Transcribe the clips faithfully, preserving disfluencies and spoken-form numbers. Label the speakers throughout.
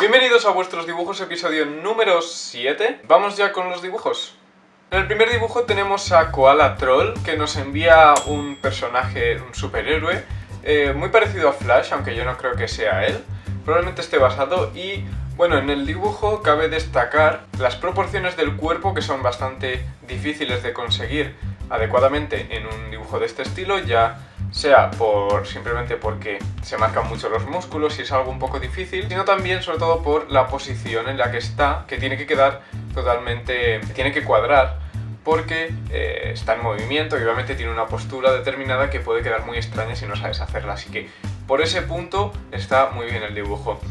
Speaker 1: Bienvenidos a vuestros dibujos, episodio número siete. Vamos ya con los dibujos. En el primer dibujo tenemos a Koala Troll, que nos envía un personaje, un superhéroe, eh, muy parecido a Flash, aunque yo no creo que sea él. Probablemente esté basado y, bueno, en el dibujo cabe destacar las proporciones del cuerpo, que son bastante difíciles de conseguir adecuadamente en un dibujo de este estilo, ya sea por simplemente porque se marcan mucho los músculos y es algo un poco difícil, sino también sobre todo por la posición en la que está, que tiene que quedar totalmente, tiene que cuadrar, porque eh, está en movimiento y obviamente tiene una postura determinada que puede quedar muy extraña si no sabes hacerla, así que por ese punto está muy bien el dibujo.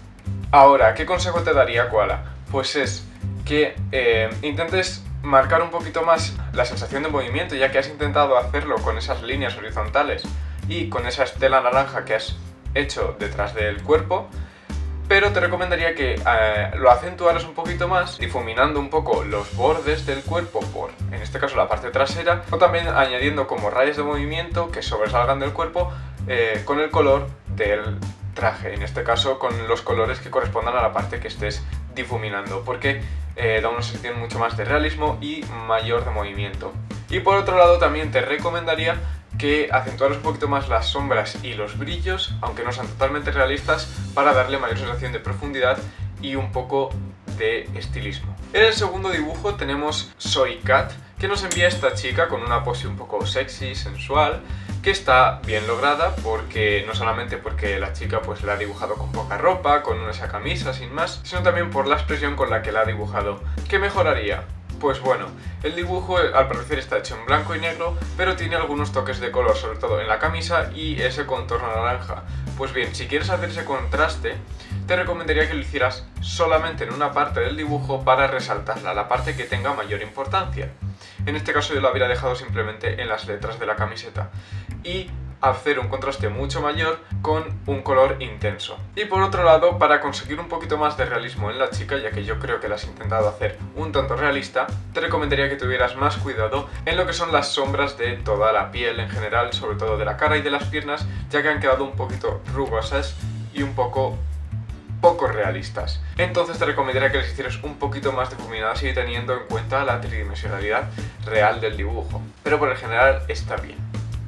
Speaker 1: Ahora, ¿qué consejo te daría, Koala? Pues es que eh, intentes marcar un poquito más la sensación de movimiento, ya que has intentado hacerlo con esas líneas horizontales y con esa estela naranja que has hecho detrás del cuerpo, pero te recomendaría que eh, lo acentuaras un poquito más, difuminando un poco los bordes del cuerpo por, en este caso, la parte trasera, o también añadiendo como rayas de movimiento que sobresalgan del cuerpo eh, con el color del traje, en este caso con los colores que correspondan a la parte que estés difuminando, porque eh, da una sensación mucho más de realismo y mayor de movimiento. Y por otro lado también te recomendaría que acentuaras un poquito más las sombras y los brillos, aunque no sean totalmente realistas, para darle mayor sensación de profundidad y un poco de estilismo. En el segundo dibujo tenemos Soy Cat, que nos envía esta chica con una pose un poco sexy, sensual, que está bien lograda, porque no solamente porque la chica pues la ha dibujado con poca ropa, con esa camisa sin más, sino también por la expresión con la que la ha dibujado. ¿Qué mejoraría? Pues bueno, el dibujo al parecer está hecho en blanco y negro, pero tiene algunos toques de color, sobre todo en la camisa y ese contorno naranja. Pues bien, si quieres hacer ese contraste, te recomendaría que lo hicieras solamente en una parte del dibujo para resaltarla, la parte que tenga mayor importancia. En este caso yo lo habría dejado simplemente en las letras de la camiseta y hacer un contraste mucho mayor con un color intenso. Y por otro lado, para conseguir un poquito más de realismo en la chica, ya que yo creo que la has intentado hacer un tanto realista, te recomendaría que tuvieras más cuidado en lo que son las sombras de toda la piel en general, sobre todo de la cara y de las piernas, ya que han quedado un poquito rugosas y un poco poco realistas. Entonces te recomendaría que les hicieras un poquito más difuminadas y teniendo en cuenta la tridimensionalidad real del dibujo, pero por el general está bien.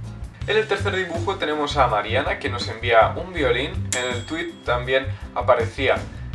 Speaker 1: En el tercer dibujo tenemos a Mariana, que nos envía un violín. En el tweet también aparecía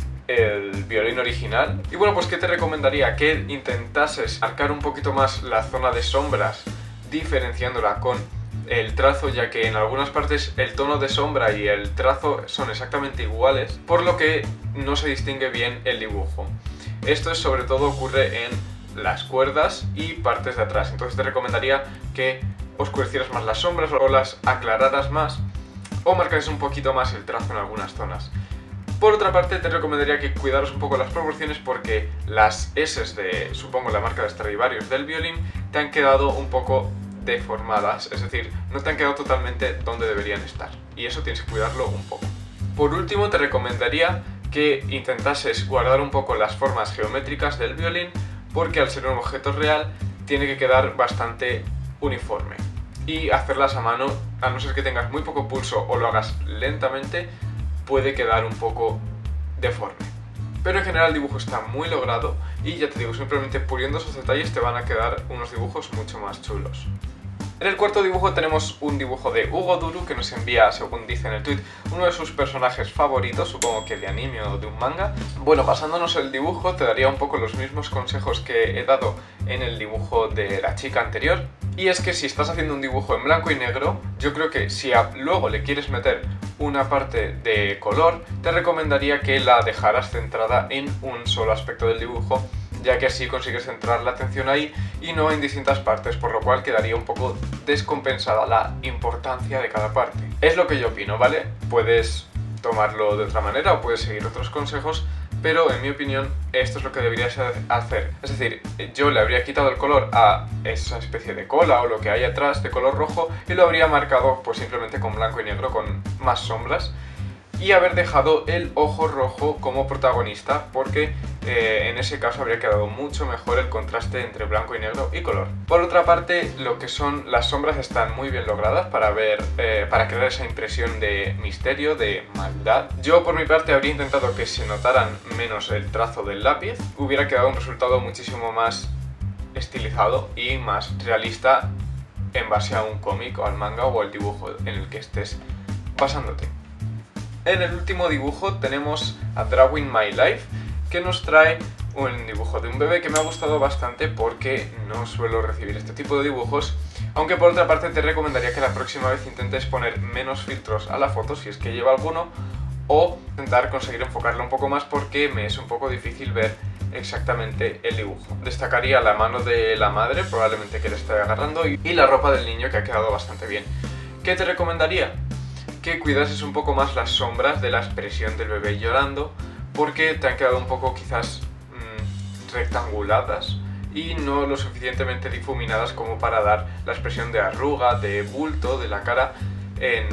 Speaker 1: el violín original. Y bueno, pues ¿qué te recomendaría? Que intentases marcar un poquito más la zona de sombras, diferenciándola con el trazo, ya que en algunas partes el tono de sombra y el trazo son exactamente iguales, por lo que no se distingue bien el dibujo. Esto es, sobre todo ocurre en las cuerdas y partes de atrás, entonces te recomendaría que oscurecieras más las sombras o las aclararas más, o marcaras un poquito más el trazo en algunas zonas. Por otra parte, te recomendaría que cuidaras un poco las proporciones, porque las S de, supongo, la marca de Stradivarius del violín te han quedado un poco deformadas, es decir, no te han quedado totalmente donde deberían estar, y eso tienes que cuidarlo un poco. Por último, te recomendaría que intentases guardar un poco las formas geométricas del violín, porque al ser un objeto real tiene que quedar bastante uniforme, y hacerlas a mano, a no ser que tengas muy poco pulso o lo hagas lentamente, puede quedar un poco deforme. Pero en general el dibujo está muy logrado y ya te digo, simplemente puliendo esos detalles te van a quedar unos dibujos mucho más chulos. En el cuarto dibujo tenemos un dibujo de Hugo Duru, que nos envía, según dice en el tweet, uno de sus personajes favoritos, supongo que de anime o de un manga. Bueno, basándonos en el dibujo, te daría un poco los mismos consejos que he dado en el dibujo de la chica anterior. Y es que si estás haciendo un dibujo en blanco y negro, yo creo que si a, luego le quieres meter una parte de color, te recomendaría que la dejaras centrada en un solo aspecto del dibujo, ya que así consigues centrar la atención ahí y no en distintas partes, por lo cual quedaría un poco descompensada la importancia de cada parte. Es lo que yo opino, ¿vale? Puedes tomarlo de otra manera o puedes seguir otros consejos, pero en mi opinión esto es lo que deberías hacer. Es decir, yo le habría quitado el color a esa especie de cola o lo que hay atrás de color rojo y lo habría marcado pues simplemente con blanco y negro, con más sombras, y haber dejado el ojo rojo como protagonista, porque eh, en ese caso habría quedado mucho mejor el contraste entre blanco y negro y color. Por otra parte, lo que son las sombras están muy bien logradas para ver, eh, para crear esa impresión de misterio, de maldad. Yo por mi parte habría intentado que se notaran menos el trazo del lápiz, hubiera quedado un resultado muchísimo más estilizado y más realista en base a un cómic o al manga o al dibujo en el que estés basándote. En el último dibujo tenemos a Drawing My Life, que nos trae un dibujo de un bebé que me ha gustado bastante porque no suelo recibir este tipo de dibujos, aunque por otra parte te recomendaría que la próxima vez intentes poner menos filtros a la foto si es que lleva alguno, o intentar conseguir enfocarlo un poco más porque me es un poco difícil ver exactamente el dibujo. Destacaría la mano de la madre, probablemente que le esté agarrando, y la ropa del niño, que ha quedado bastante bien. ¿Qué te recomendaría? Que cuidases un poco más las sombras de la expresión del bebé llorando, porque te han quedado un poco quizás mmm, rectanguladas y no lo suficientemente difuminadas como para dar la expresión de arruga, de bulto de la cara en,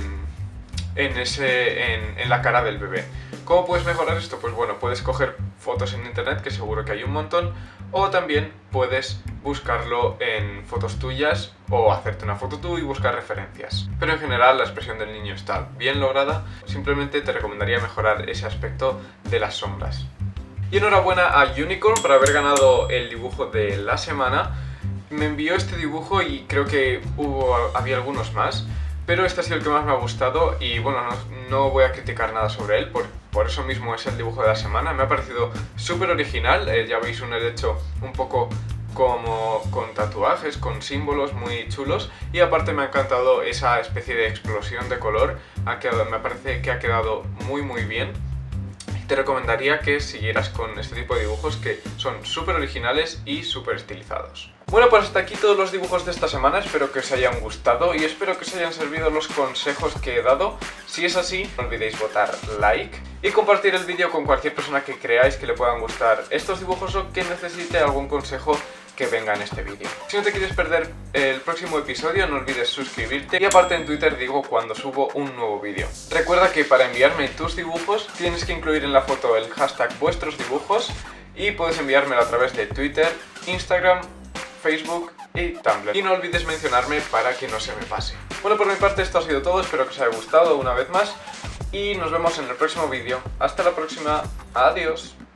Speaker 1: en, ese, en, en la cara del bebé. ¿Cómo puedes mejorar esto? Pues bueno, puedes coger fotos en internet, que seguro que hay un montón, o también puedes buscarlo en fotos tuyas o hacerte una foto tú y buscar referencias. Pero en general la expresión del niño está bien lograda, simplemente te recomendaría mejorar ese aspecto de las sombras. Y enhorabuena a Unicorn por haber ganado el dibujo de la semana. Me envió este dibujo y creo que hubo, había algunos más, pero este ha sido el que más me ha gustado y bueno, no, no voy a criticar nada sobre él, por, por eso mismo es el dibujo de la semana. Me ha parecido súper original, eh, ya veis un hecho un poco como con tatuajes, con símbolos muy chulos, y aparte me ha encantado esa especie de explosión de color, ha quedado, me parece que ha quedado muy muy bien. Te recomendaría que siguieras con este tipo de dibujos que son súper originales y súper estilizados. Bueno, pues hasta aquí todos los dibujos de esta semana, espero que os hayan gustado y espero que os hayan servido los consejos que he dado. Si es así, no olvidéis votar like y compartir el vídeo con cualquier persona que creáis que le puedan gustar estos dibujos o que necesite algún consejo que venga en este vídeo. Si no te quieres perder el próximo episodio, no olvides suscribirte, y aparte en Twitter digo cuando subo un nuevo vídeo. Recuerda que para enviarme tus dibujos tienes que incluir en la foto el hashtag vuestros dibujos y puedes enviármelo a través de Twitter, Instagram, Facebook y Tumblr. Y no olvides mencionarme para que no se me pase. Bueno, por mi parte esto ha sido todo, espero que os haya gustado una vez más y nos vemos en el próximo vídeo. Hasta la próxima, adiós.